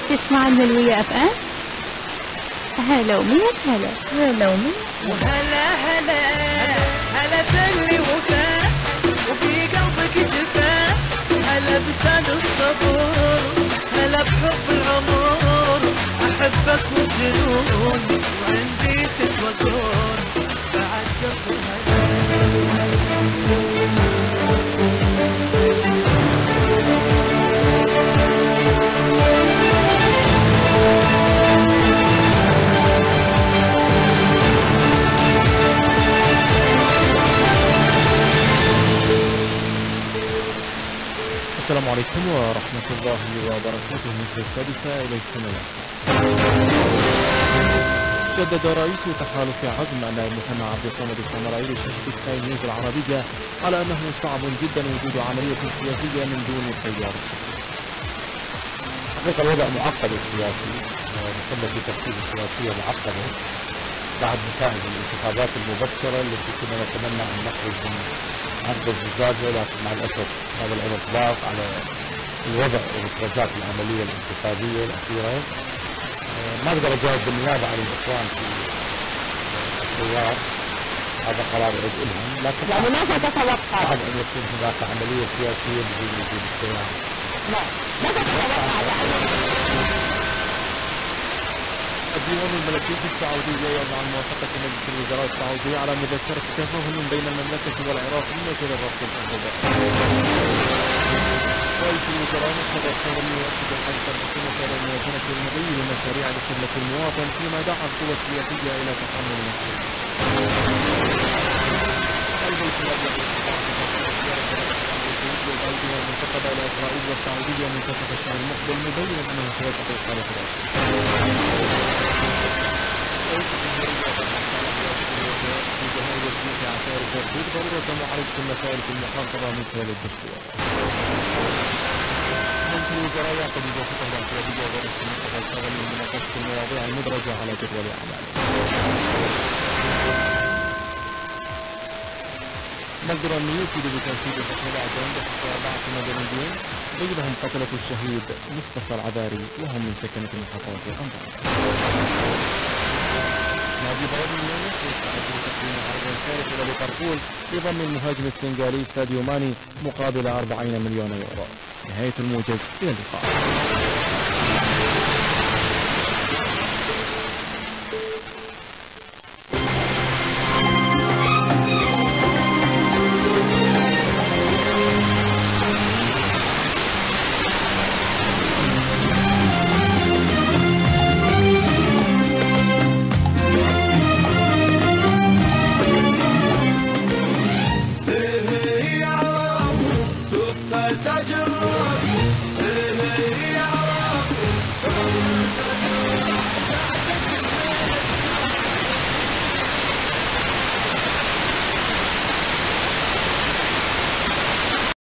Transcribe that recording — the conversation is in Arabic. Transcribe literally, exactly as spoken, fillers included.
تسمع الملوية اف ام. هلا ومية هلا هلا ومية وهلا هلا هلا تلي وفاء وفي قلبك جفاء. هلا بتاج الصبر هلا بحب العمر. احبك وجنون وعندي تسوى كون بعد قلبي هلا. السلام عليكم ورحمة الله وبركاته. مثل السادسة إليكم الآن. شدد رئيس تحالف عزم النائب محمد عبد الصمد السامرائيلي لشركة سكاي نيوز العربية على أنه صعب جدا وجود عملية سياسية من دون التيار السياسي. حقيقة الوضع معقد السياسي، مثل في تركيبة سياسية معقدة بعد نتائج الانتخابات المبكرة التي كنا نتمنى أن نخرج من عقد الزجاجة، لكن مع الأسف هذا الأمر ضاق على الوضع ومخرجات العملية الانتخابية الأخيرة. ما أقدر أجاوب بالنيابة عن الإخوان في التيار، هذا قرار يعود لهم، لكن يعني ماذا تتوقع؟ بعد أن يكون هناك عملية سياسية بدون وجود التيار. لا، ماذا تتوقع؟ الديوان الملكي السعودي يضع موافقة مجلس الوزراء السعودي على مذكرة تفاهم بين المملكة والعراق من أجل الربط الأنظمة. رئيس الوزراء مصطفى الحضري يؤكد حرص الحكومة على المواطنة المضي للمشاريع لخدمة المواطن، فيما دعا القوى السياسية إلى تحمل المسؤولية. البيت الأبيض والأيدي المنتقدة إلى إسرائيل والسعودية منتصف الشهر المقبل، مبينا أنه سيتقي حالة الأرض. في جهاز وزير عسائر الترتيب ضرورة معالجة المسائل في المحافظة من خلال الدستور. مجلس الوزراء يعقد جلسته الاعتيادية ورئيس المنتخب الشغل من مناقشة المواضيع المدرجة على جدول أعماله. مصدر يفيد بتنفيذ حكم الإعدام بحق أربعة مدنيين بينهم قتلة الشهيد مصطفى العذاري وهم من سكنة محافظة أنطاكيا. نادي بايرن ميونخ يستعد لتقديم عرض ثالث إلى ليفربول بضم المهاجم السنغالي ساديو ماني مقابل أربعين مليون يورو. نهاية الموجز، إلى اللقاء.